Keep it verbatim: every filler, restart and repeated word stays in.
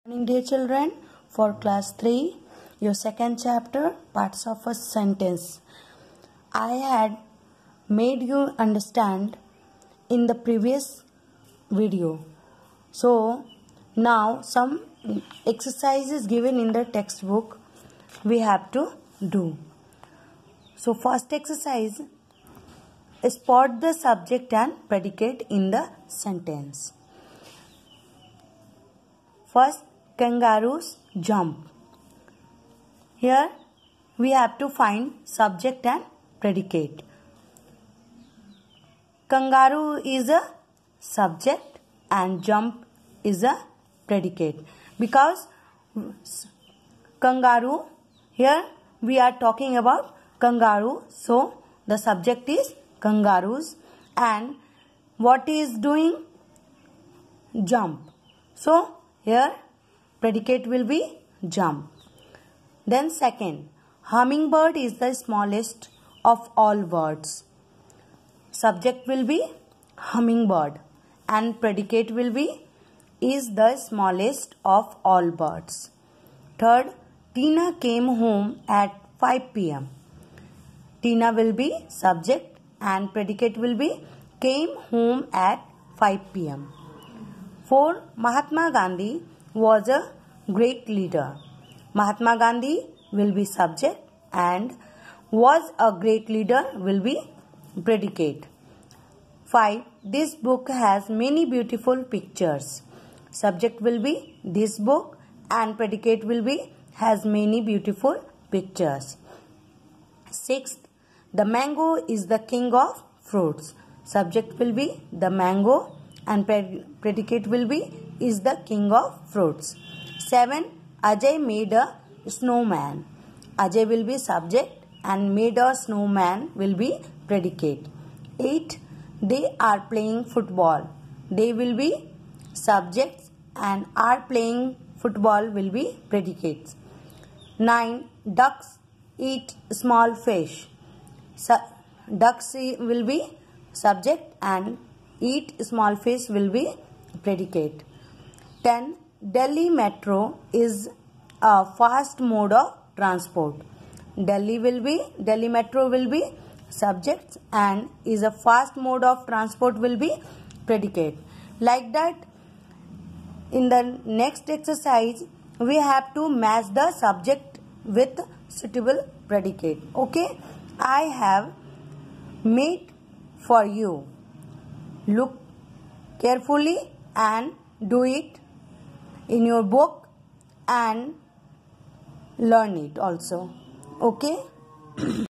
Morning day children, for class three, your second chapter, parts of a sentence. I had made you understand in the previous video. So now some exercises given in the textbook we have to do. So first exercise, spot the subject and predicate in the sentence. First, kangaroos jump. Here we have to find subject and predicate. Kangaroo is a subject and jump is a predicate. Because kangaroo, here we are talking about kangaroo. So the subject is kangaroos and what is doing? Jump. So here predicate will be jump. Then second, hummingbird is the smallest of all birds. Subject will be hummingbird and predicate will be is the smallest of all birds. Third, Tina came home at five p m Tina will be subject and predicate will be came home at five p m Four, Mahatma Gandhi was a great leader. Mahatma Gandhi will be subject and was a great leader will be predicate. Five, this book has many beautiful pictures. Subject will be this book and predicate will be has many beautiful pictures. Sixth, the mango is the king of fruits. Subject will be the mango and predicate will be is the king of fruits. Seven, Ajay made a snowman. Ajay will be subject and made a snowman will be predicate. Eight, they are playing football. They will be subjects and are playing football will be predicates. Nine, ducks eat small fish. Su ducks will be subject and eat small fish will be predicate. Ten, Delhi metro is a fast mode of transport. Delhi will be, Delhi metro will be subject and is a fast mode of transport will be predicate. Like that, in the next exercise, we have to match the subject with suitable predicate. Okay, I have made for you. Look carefully and do it in your book and learn it also. Okay.